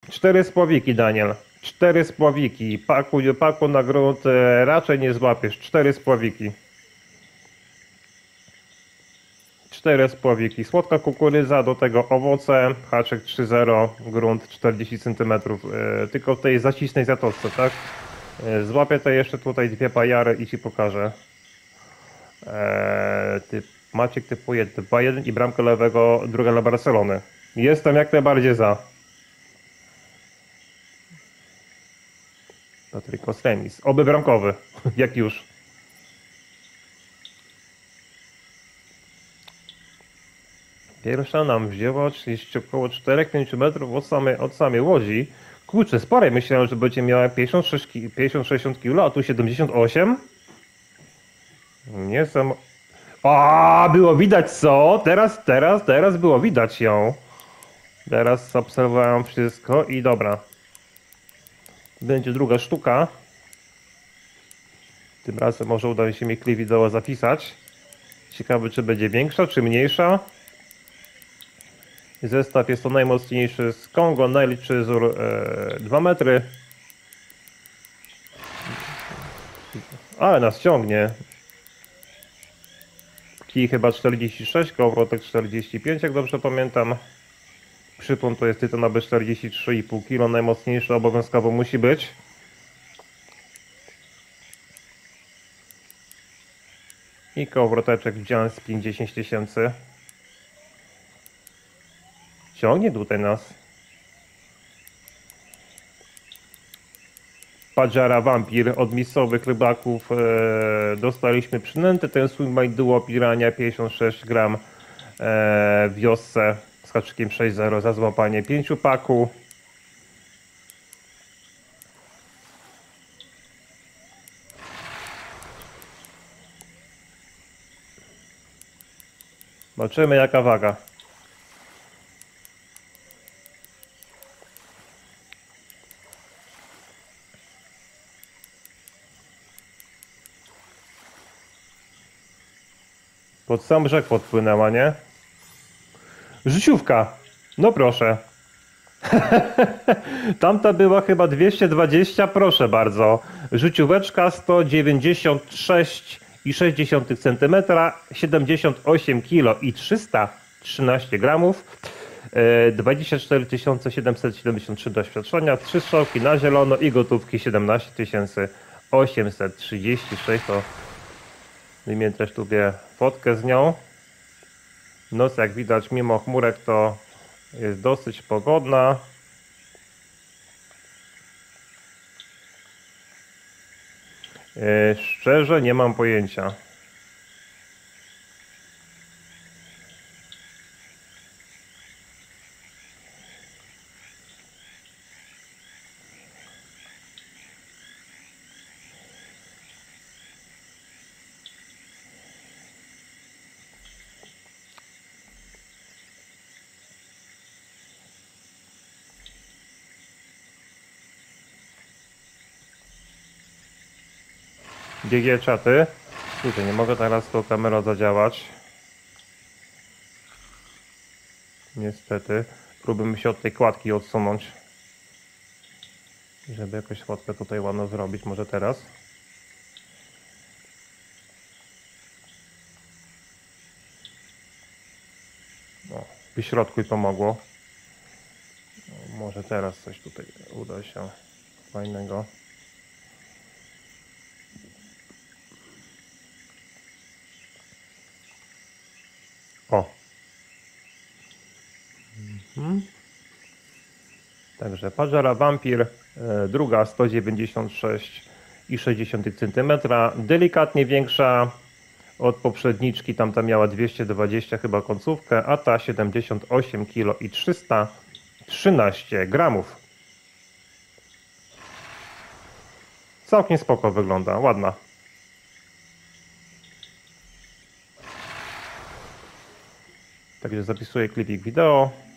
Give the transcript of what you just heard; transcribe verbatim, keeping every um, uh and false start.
Cztery spławiki, Daniel. Cztery spławiki. Paku, paku na grunt e, raczej nie złapiesz. Cztery spławiki. Cztery spławiki. Słodka kukurydza, do tego owoce. Haczyk trzy zero, grunt czterdzieści centymetrów. E, tylko w tej zacisnej zatoczce, tak? E, złapię to jeszcze tutaj dwie pajary i ci pokażę. E, typ, Maciek typuje dwa jeden i bramkę lewego, druga dla Barcelony. Jestem jak najbardziej za. Patrykos remis. Oby bramkowy, jak już. Pierwsza nam wzięła trzydzieści około cztery pięć metrów od samej, od samej łodzi. Kurczę, spore, myślałem, że będzie miała pięćdziesiąt sześć, pięćdziesiąt sześćdziesiąt kilo, a tu siedemdziesiąt osiem. Nie sam. A, było widać co? Teraz, teraz, teraz było widać ją. Teraz obserwowałem wszystko i dobra. Będzie druga sztuka. Tym razem może uda się mi klip wideo zapisać. Ciekawy, czy będzie większa, czy mniejsza. Zestaw jest to najmocniejszy z Kongo, najliczszy wzór e, dwa metry. Ale nas ciągnie. Kij chyba czterdzieści sześć, kołowrotek czterdzieści pięć, jak dobrze pamiętam. Przypon to jest tytanowy czterdzieści trzy i pół kilo, najmocniejszy obowiązkowo musi być. I kołowroteczek wziąłem z pięćdziesiąt tysięcy. Ciągnie tutaj nas. Padżara Vampir od miejscowych rybaków e, dostaliśmy przynętę. Ten Swimback Duo Pirania pięćdziesiąt sześć gram e, w wiosce z haczykiem sześć zero za złapanie pięciu paku. Zobaczymy jaka waga. Pod sam brzeg podpłynęła, nie? Życiówka. No proszę. Tamta była chyba dwieście dwadzieścia, proszę bardzo. Życióweczka sto dziewięćdziesiąt sześć i sześć dziesiątych centymetra, siedemdziesiąt osiem kilo i trzysta trzynaście gramów. dwadzieścia cztery tysiące siedemset siedemdziesiąt trzy doświadczenia, trzy strzałki na zielono i gotówki siedemnaście tysięcy osiemset trzydzieści sześć. To wymienię też tutaj fotkę z nią. Noc, jak widać, mimo chmurek to jest dosyć pogodna. Yy, szczerze nie mam pojęcia. G G czaty. Tutaj nie mogę teraz tą kamerą zadziałać. Niestety. Próbujmy się od tej kładki odsunąć. Żeby jakoś fotkę tutaj ładno zrobić. Może teraz. O, wyśrodkuj pomogło. Może teraz coś tutaj uda się fajnego. O. Mhm. Także Padżara Vampir, e, druga sto dziewięćdziesiąt sześć i sześć dziesiątych centymetra, delikatnie większa od poprzedniczki, tamta miała dwieście dwadzieścia chyba końcówkę, a ta siedemdziesiąt osiem kilo i trzysta trzynaście gramów. Całkiem spoko wygląda, ładna. Także zapisuję klipik wideo.